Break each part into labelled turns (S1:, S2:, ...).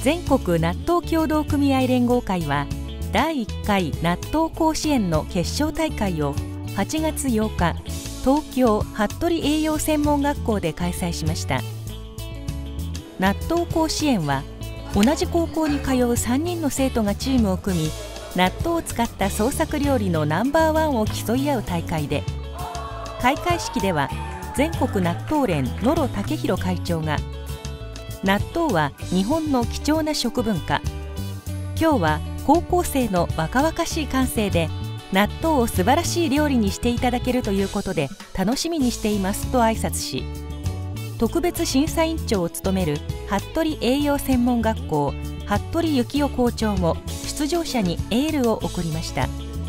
S1: 全国納豆協同組合連合会は第1回納豆甲子園の決勝大会を8月8日東京服部栄養専門学校で開催しました。納豆甲子園は同じ高校に通う3人の生徒がチームを組み、納豆を使った創作料理のナンバーワンを競い合う大会で、開会式では全国納豆連野呂武弘会長が、納豆は日本の貴重な食文化、今日は高校生の若々しい感性で納豆を素晴らしい料理にしていただけるということで楽しみにしていますと挨拶し、特別審査委員長を務める服部栄養専門学校服部幸男校長も出場者にエールを送りました。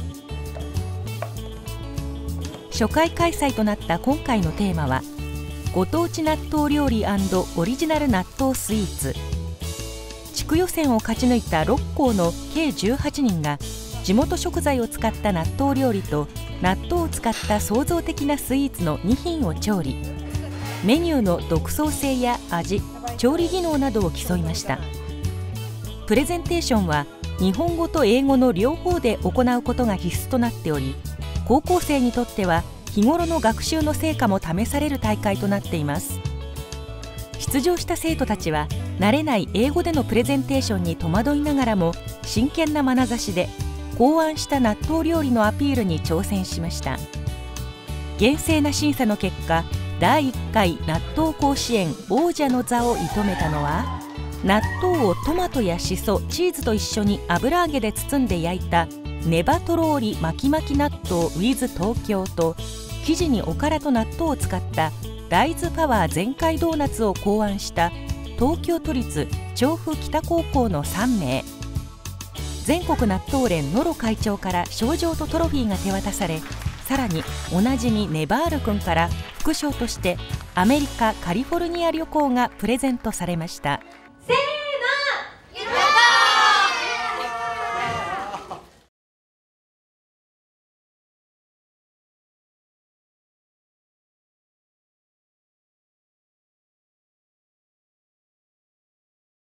S1: 初回開催となった今回のテーマは、ご当地納豆料理&オリジナル納豆スイーツ。地区予選を勝ち抜いた6校の計18人が地元食材を使った納豆料理と納豆を使った創造的なスイーツの2品を調理。メニューの独創性や味、調理技能などを競いました。プレゼンテーションは日本語と英語の両方で行うことが必須となっており、高校生にとっては日頃の学習の成果も試される大会となっています。出場した生徒たちは慣れない英語でのプレゼンテーションに戸惑いながらも真剣な眼差しで考案した納豆料理のアピールに挑戦しました。厳正な審査の結果、第1回納豆甲子園王者の座を射止めたのは、納豆をトマトやしそ、チーズと一緒に油揚げで包んで焼いたネバトローリ巻き巻き納豆 with 東京と、生地におからと納豆を使った大豆パワー全開ドーナツを考案した東京都立調布北高校の3名。全国納豆連野呂会長から賞状とトロフィーが手渡され、さらにおなじみネバール君から副賞としてアメリカ・カリフォルニア旅行がプレゼントされました。